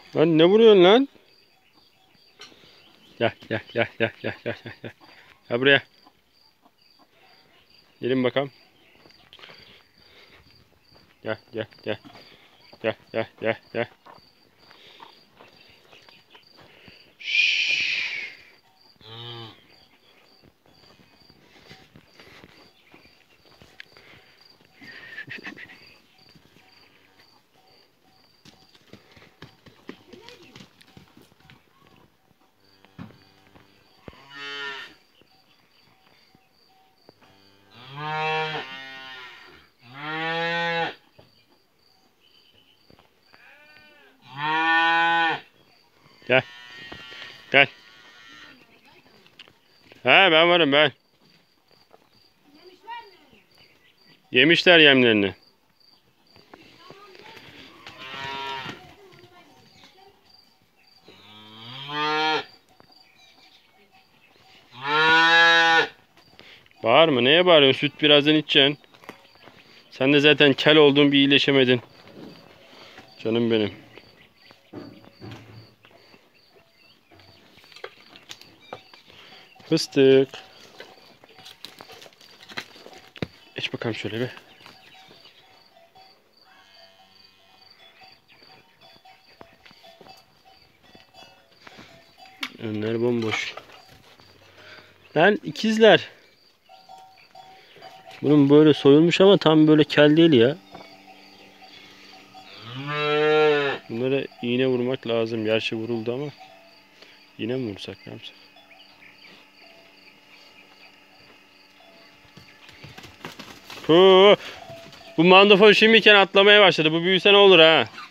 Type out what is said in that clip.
Lan ne vuruyorsun lan? Gel gel gel gel gel gel gel. Gel Gel buraya. Gelin bakalım. Gel gel gel. Gel gel gel gel. Şşş. Gel gel. Ha ben varım ben. Yemişler yemlerini. Bağırma, neye bağırıyorsun? Süt birazdan içeceksin. Sen de zaten kel oldun, bir iyileşemedin. Canım benim. Fıstık. Geç bakalım şöyle bir. Önler bomboş. Lan ikizler. Bunun böyle soyulmuş ama tam böyle kel değil ya. Bunlara iğne vurmak lazım. Gerçi vuruldu ama. İğne mi vursak, ne yapsak? Puh. Bu mandofon şimdiyken atlamaya başladı. Bu büyüse ne olur ha?